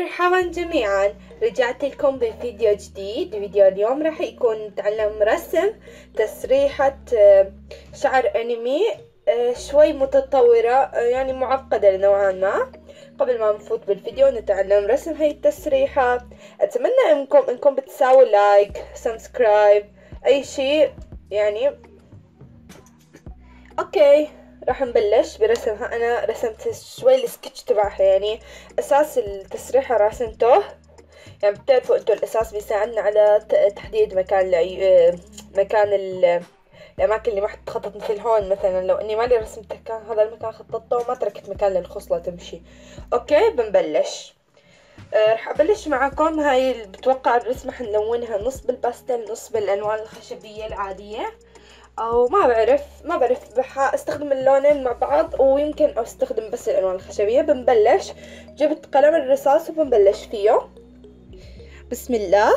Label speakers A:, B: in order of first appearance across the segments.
A: مرحبا جميعا، رجعت لكم بفيديو جديد. فيديو اليوم راح يكون نتعلم رسم تسريحة شعر انمي شوي متطورة، يعني معقدة نوعا ما. قبل ما نفوت بالفيديو نتعلم رسم هاي التسريحة، اتمنى انكم بتساووا لايك سبسكرايب اي شيء يعني. اوكي، راح نبلش برسمها. انا رسمت شوي السكتش تبعها، يعني اساس التسريحة رسمته. يعني بتعرفوا انتوا الاساس بيساعدنا على تحديد مكان مكان الاماكن اللي ما حتخطط، مثل هون مثلا لو اني مالي رسمت كان هذا المكان خططته وما تركت مكان للخصلة تمشي. اوكي بنبلش. رح ابلش معكم. هاي بتوقع الرسمة حنلونها نص بالباستل نص بالالوان الخشبية العادية، او ما بعرف استخدم اللونين مع بعض، ويمكن استخدم بس الالوان الخشبية. بنبلش. جبت قلم الرصاص وبنبلش فيه. بسم الله.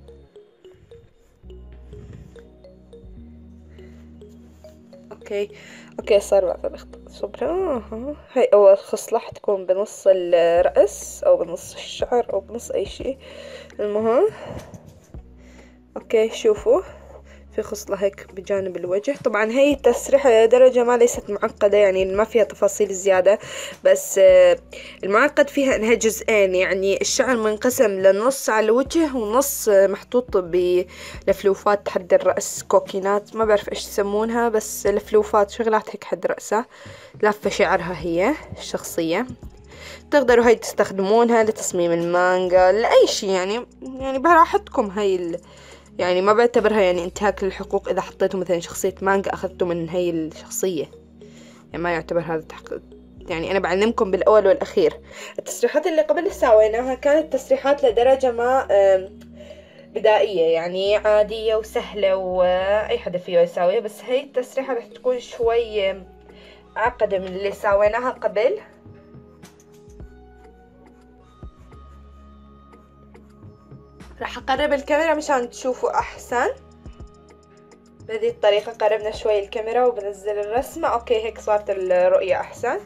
A: اوكي صار بعد الاخطاء. شكرا. هاي اول خصلة حتكون بنص الرأس او بنص الشعر او بنص اي شيء. المهم اوكي شوفوا في خصلة هيك بجانب الوجه. طبعا هي التسريحة لدرجة ما ليست معقدة، يعني ما فيها تفاصيل زيادة، بس المعقد فيها انها جزئين. يعني الشعر منقسم لنص على الوجه ونص محطوط بلفلوفات حد الرأس، كوكينات ما بعرف ايش يسمونها، بس لفلوفات شغلات هيك حد رأسها لافة شعرها هي الشخصية. تقدروا هاي تستخدمونها لتصميم المانجا لأي شي، يعني براحتكم. هاي يعني ما بعتبرها يعني انتهاك للحقوق إذا حطيتوا مثلا شخصية مانجا أخذتوا من هاي الشخصية، يعني ما يعتبر هذا تحقيق. يعني أنا بعلمكم بالأول والأخير. التسريحات اللي قبل سويناها كانت تسريحات لدرجة ما بدائية، يعني عادية وسهلة وأي حدا فيه يساويها، بس هاي التسريحة رح تكون شوي أعقد من اللي سويناها قبل. راح اقرب الكاميرا مشان تشوفوا احسن. بهذه الطريقة قربنا شوي الكاميرا وبنزل الرسمة. اوكي هيك صارت الرؤية احسن.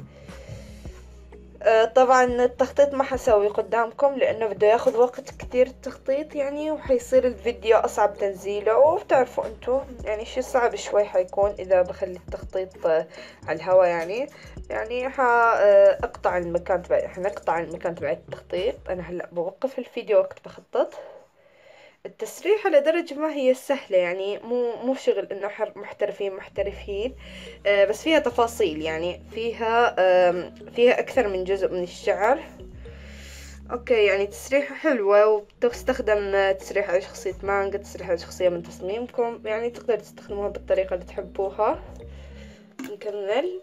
A: طبعا التخطيط ما حسوي قدامكم لانه بده ياخذ وقت كتير التخطيط، يعني وحيصير الفيديو اصعب تنزيله، وبتعرفوا انتو يعني شي صعب شوي حيكون اذا بخلي التخطيط على الهوا. يعني اقطع المكان تبعي، حنقطع المكان تبع التخطيط. انا هلا بوقف الفيديو وقت بخطط. التسريحة لدرجة ما هي سهلة، يعني مو شغل انه محترفين. بس فيها تفاصيل، يعني فيها اكثر من جزء من الشعر. اوكي يعني تسريحة حلوة، وبتستخدم تسريحة على شخصية مانجا، تسريحة على شخصية من تصميمكم، يعني تقدر تستخدموها بالطريقة اللي تحبوها. نكمل.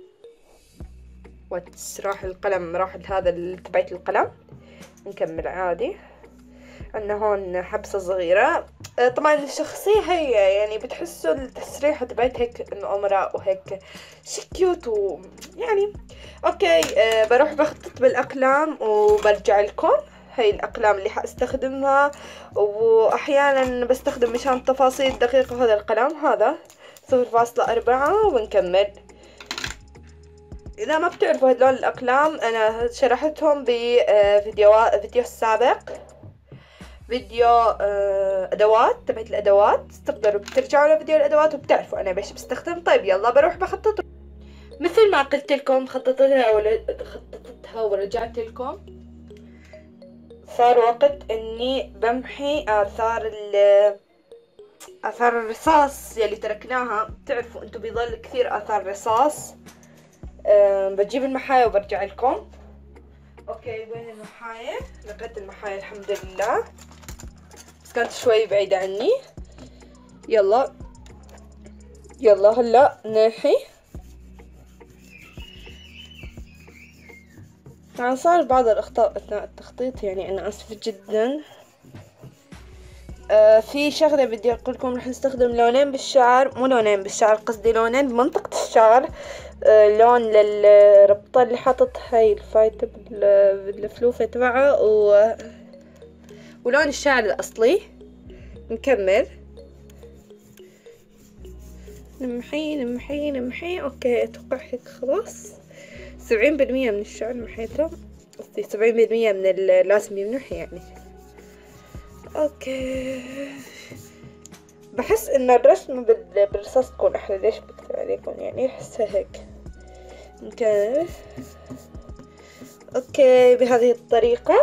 A: راح القلم، راح هذا تبعت القلم. نكمل عادي. عندنا هون حبسة صغيرة. طبعا الشخصية هي يعني بتحسوا التسريحة تبعت هيك انه امراء وهيك شي كيوت يعني. اوكي بروح بخطط بالاقلام وبرجع لكم. هاي الاقلام اللي حاستخدمها، واحيانا بستخدم مشان التفاصيل الدقيقة هذا القلم، هذا 0.4. وبنكمل. اذا ما بتعرفوا هدول الاقلام انا شرحتهم فيديو السابق، فيديو ادوات تبعت الادوات. تقدروا بترجعوا لفيديو الادوات وبتعرفوا انا بايش بستخدم. طيب يلا بروح بخطط مثل ما قلت لكم. خططتها ورجعت لكم. صار وقت اني بمحي اثار الرصاص يلي تركناها. بتعرفوا انتو بيضل كثير اثار رصاص. بجيب المحاية وبرجع لكم. اوكي وين المحاية؟ لقيت المحاية الحمد لله، كانت شوي بعيدة عني. يلا هلا ناحي. طبعا صار بعض الأخطاء أثناء التخطيط، يعني أنا آسفة جدا. في شغلة بدي أقولكم، رح نستخدم لونين بالشعر، مو لونين بالشعر قصدي لونين بمنطقة الشعر. لون للربطة اللي حاطط هاي الفايتة بالفلوفة تبعها، ولون الشعر الأصلي. نكمل. نمحي. اوكي اتوقع هيك خلاص 70% من الشعر محيته. قصدي 70% من اللازم يمنح يعني. اوكي، بحس ان الرسم بالرصاص تكون احلى. ليش بكتب عليكم يعني؟ احسها هيك. اوكي اوكي بهذه الطريقة.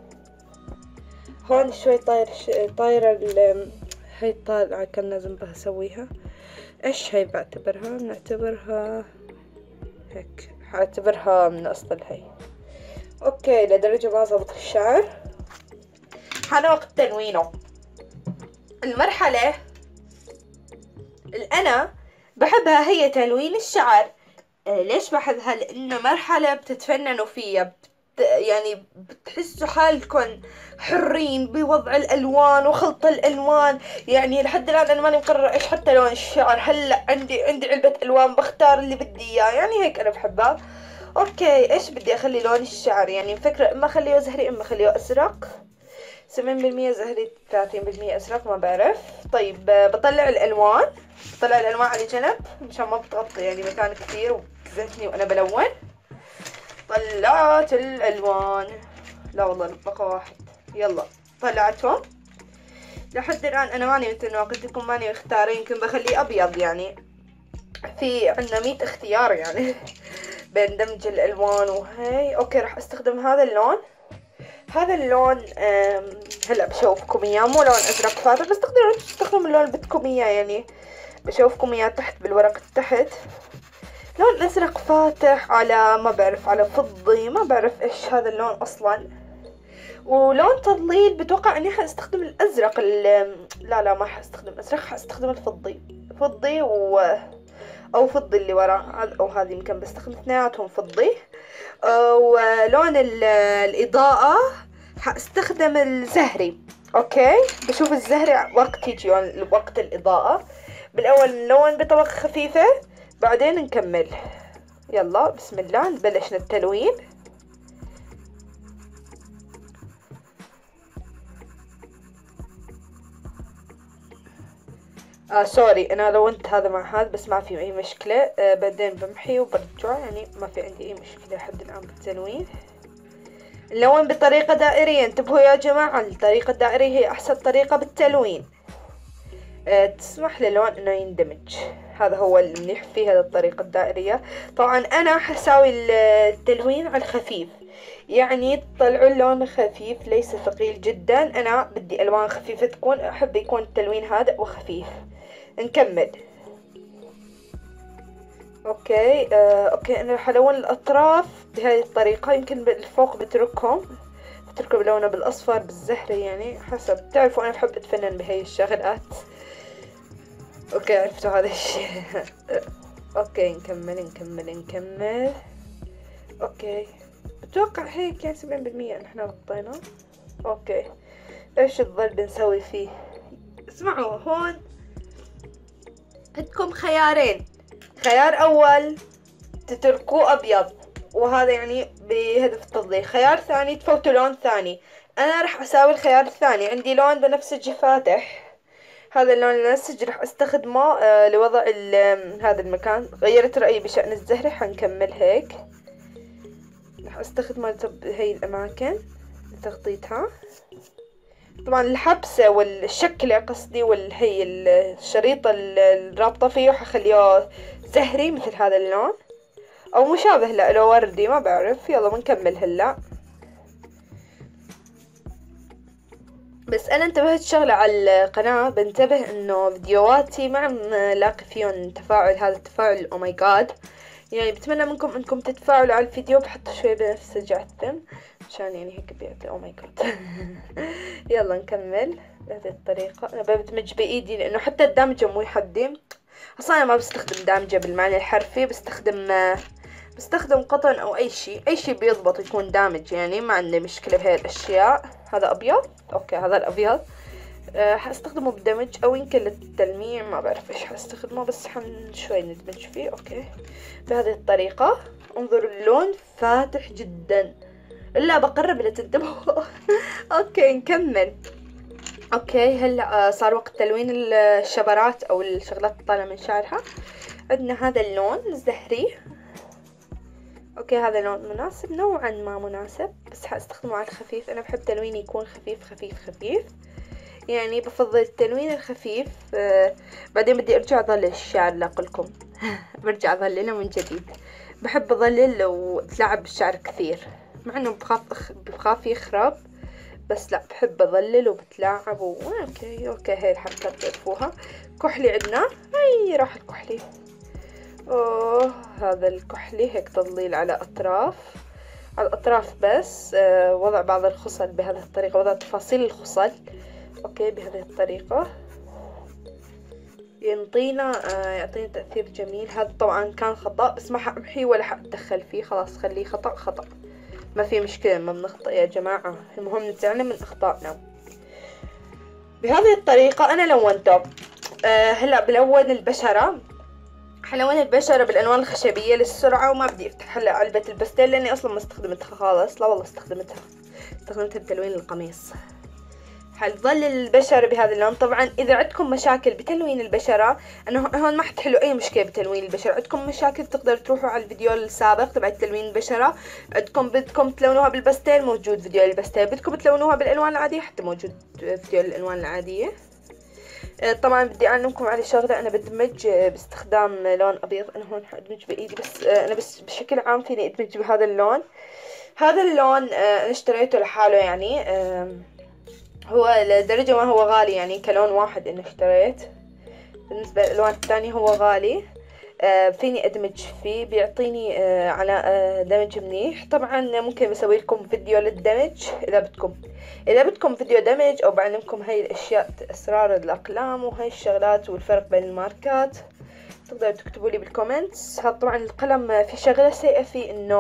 A: هون شوي طايرة هاي الطالعة كان لازم بها اسويها. ايش هاي بعتبرها؟ نعتبرها هيك، حاعتبرها من اصل هاي. اوكي لدرجة ما زبط الشعر. حان وقت تلوينه. المرحلة اللي انا بحبها هي تلوين الشعر. ليش بحبها؟ لانه مرحلة بتتفننوا فيها، يعني بتحسوا حالكم حرين بوضع الالوان وخلط الالوان. يعني لحد الان انا ماني مقررة ايش حتى لون الشعر. هلا عندي علبة الوان بختار اللي بدي اياه، يعني هيك انا بحبها. اوكي ايش بدي اخلي لون الشعر؟ يعني فكرة اما اخليه زهري اما اخليه ازرق. 70% زهري 30% ازرق، ما بعرف. طيب بطلع الالوان على جنب مشان ما بتغطي يعني مكان كثير وكذبتني وانا بلون. طلعت الالوان، لا والله بقى واحد. يلا طلعتهم. لحد الان انا ماني مثل ما قلت لكم ماني مختارة، يمكن بخليه ابيض. يعني في عندنا 100 اختيار يعني بين دمج الالوان وهي. اوكي راح استخدم هذا اللون. هذا اللون هلا بشوفكم اياه، مو لون ازرق فاتح، بس تقدروا تستخدموا اللون اللي بدكم اياه. يعني بشوفكم اياه تحت بالورق تحت. لون ازرق فاتح على ما بعرف على فضي، ما بعرف ايش هذا اللون اصلا. ولون تضليل بتوقع اني حاستخدم الازرق لا ما حاستخدم ازرق، حاستخدم الفضي. فضي او فضي اللي ورا، او هذه يمكن بستخدم اثنيناتهم فضي. ولون الاضاءة حاستخدم الزهري. اوكي بشوف الزهري وقت يجي وقت الاضاءة. بالاول نلون بطبقة خفيفة بعدين نكمل. يلا بسم الله نبلش التلوين. سوري انا لونت هذا مع هذا بس ما في اي مشكلة. بعدين بمحي وبرجع، يعني ما في عندي اي مشكلة لحد الان بالتلوين. نلون بطريقة دائرية. انتبهوا يا جماعة، الطريقة الدائرية هي احسن طريقة بالتلوين. تسمح للون انه يندمج. هذا هو المنيح في هذه الطريقة الدائرية. طبعا انا حساوي التلوين على الخفيف، يعني تطلعوا اللون خفيف ليس ثقيل جدا. انا بدي الوان خفيفة تكون، احب يكون التلوين هادئ وخفيف. نكمل. اوكي اوكي انا حلون الاطراف بهذه الطريقة. يمكن بالفوق بتركهم بلونه بالاصفر بالزهري، يعني حسب. تعرفوا انا بحب اتفنن بهي الشغلات. اوكي عرفتوا هذا الشيء. اوكي نكمل. اوكي بتوقع هيك يعني 70% نحن غطينا. اوكي ايش تظل بنسوي فيه؟ اسمعوا هون عندكم خيارين. خيار اول تتركوه ابيض وهذا يعني بهدف التضليل. خيار ثاني تفوتوا لون ثاني. انا راح اساوي الخيار الثاني. عندي لون بنفسجي فاتح، هذا اللون البنفسجي راح استخدمه لوضع هذا المكان. غيرت رأيي بشأن الزهري، حنكمل هيك. راح استخدمه هي الاماكن لتغطيتها. طبعا الحبسة والشكلة قصدي والهي الشريطة الرابطة فيه حخليه زهري مثل هذا اللون او مشابه له، لو وردي ما بعرف. يلا بنكمل هلا. بس انا انتبهت شغلة على القناة، بنتبه انه فيديوهاتي ما عم لاقي فيهم تفاعل. هذا التفاعل او ماي جاد، يعني بتمنى منكم انكم تتفاعلوا على الفيديو. بحط شوي بنفسجي على الثم عشان يعني هيك بيعطي او ماي جاد. يلا نكمل بهذه الطريقة. انا بدمج بايدي لانه حتى الدامجة مو يحدي. اصلا انا ما بستخدم دامجة بالمعنى الحرفي، بستخدم قطن او اي شيء بيضبط يكون دامج. يعني ما عندي مشكلة بهاي الاشياء. هذا ابيض. اوكي هذا الابيض حاستخدمه بدمج او يمكن للتلميع، ما بعرف ايش حاستخدمه، بس شوي ندمج فيه. اوكي بهذه الطريقة. انظروا اللون فاتح جدا، الا بقرب لا تنتبهوا. اوكي نكمل. اوكي هلا صار وقت تلوين الشبرات او الشغلات الطالعة من شعرها. عندنا هذا اللون الزهري. اوكي هذا لون مناسب نوعا ما مناسب، بس حاستخدمه على الخفيف. انا بحب تلويني يكون خفيف خفيف خفيف، يعني بفضل التلوين الخفيف. بعدين بدي ارجع اظلل الشعر لاقلكم برجع اظلله من جديد. بحب اظلل لو تلعب بالشعر كثير، مع انه بخاف يخرب، بس لا بحب اظلل وبتلاعب اوكي هاي الحركات تعرفوها. كحلي عندنا، هاي راح الكحلي. اوه هذا الكحلي هيك تضليل على الاطراف بس. وضع بعض الخصل بهذه الطريقة، وضع تفاصيل الخصل اوكي بهذه الطريقة يعطينا تأثير جميل. هذا طبعا كان خطأ، بس ما حأمحيه ولا حأتدخل فيه، خلاص خليه خطأ، ما في مشكلة، ما بنخطئ يا جماعة، المهم نتعلم من أخطائنا. بهذه الطريقة أنا لونته. هلا بلون البشرة، حلوان البشرة بالألوان الخشبية للسرعة، وما بدي أفتح هلا علبة البستيل لأني أصلا ما استخدمتها خالص، لا والله استخدمتها بتلوين القميص. حنظل البشرة بهذا اللون. طبعا إذا عندكم مشاكل بتلوين البشرة، أنا هون ما حتحلوا أي مشكلة بتلوين البشرة. عندكم مشاكل تقدروا تروحوا على الفيديو السابق تبع تلوين البشرة. بدكم تلونوها بالبستيل، موجود فيديو البستيل. بدكم تلونوها بالألوان العادية، حتى موجود فيديو الألوان العادية. طبعا بدي أعلمكم على شغلة، أنا بدمج باستخدام لون أبيض. أنا هون حأدمج بإيدي، بس أنا بس بشكل عام فيني أدمج بهذا اللون. هذا اللون أنا اشتريته لحاله، يعني هو لدرجة ما هو غالي، يعني كلون واحد إنه اشتريت. بالنسبة للألوان الثانية هو غالي. فيني أدمج فيه، بيعطيني على دمج منيح. طبعا ممكن بسوي لكم فيديو للدمج إذا بدكم فيديو دمج، أو بعلمكم هاي الأشياء، أسرار الأقلام وهاي الشغلات والفرق بين الماركات. تقدروا تكتبوا لي بالكومنتس. هذا طبعا القلم في شغلة سيئة فيه، إنه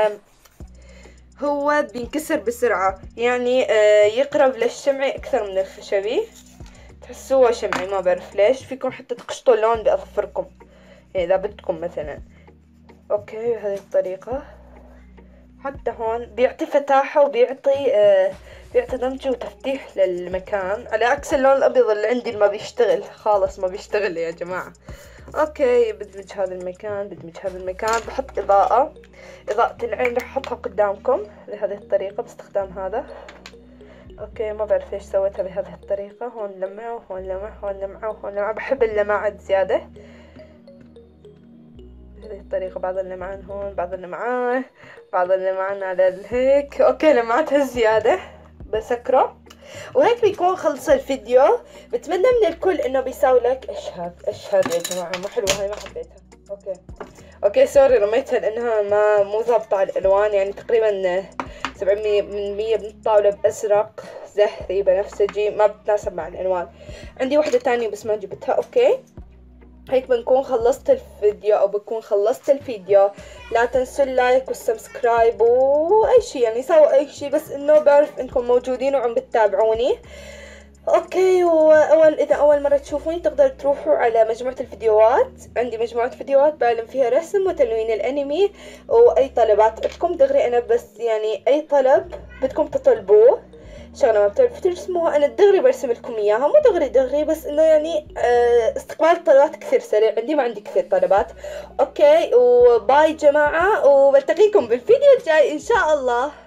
A: هو بينكسر بسرعة، يعني يقرب للشمعي أكثر من الخشبي، تحسوه شمعي، ما بعرف ليش. فيكم حتى تقشطوا اللون بأظفركم يعني إذا بدكم مثلا. أوكي بهذه الطريقة. حتى هون بيعطي فتاحة، وبيعطي دمج وتفتيح للمكان، على عكس اللون الأبيض اللي عندي اللي ما بيشتغل خالص، ما بيشتغل يا جماعة. اوكي بدمج هذا المكان، بحط اضاءة العين راح احطها قدامكم بهذه الطريقة باستخدام هذا. اوكي ما بعرف ليش سويتها بهذه الطريقة. هون لمعة وهون لمعة، هون لمعة وهون لمعة، بحب اللمعات زيادة بهذه الطريقة. بعض اللمعان هون، بعض اللمعان على الهيك. اوكي لمعتها زيادة بسكره. وهيك بيكون خلص الفيديو. بتمنى من الكل انه بيساوي لك. اشهد يا جماعة، مو حلوة هاي، ما حبيتها. اوكي سوري رميتها لانها مو ضابطة على الالوان، يعني تقريبا 700% من الطاولة بازرق زهري بنفسجي، ما بتناسب مع الالوان. عندي واحدة تانية بس ما جبتها. اوكي هيك بنكون خلصت الفيديو، او بكون خلصت الفيديو. لا تنسوا اللايك والسبسكرايب واي شيء، يعني سووا اي شيء، بس انه بعرف انكم موجودين وعم بتتابعوني. اوكي اذا اول مرة تشوفوني تقدروا تروحوا على مجموعة الفيديوهات. عندي مجموعة فيديوهات بعلم فيها رسم وتلوين الانمي، واي طلبات عندكم دغري انا بس يعني اي طلب بدكم تطلبوه، شغلة ما بتعرفوا ترسموها انا دغري برسم لكم اياها. مو دغري بس انه يعني استقبال الطلبات كثير سريع عندي، ما عندي كثير طلبات. اوكي وباي جماعة، وبلتقيكم بالفيديو الجاي ان شاء الله.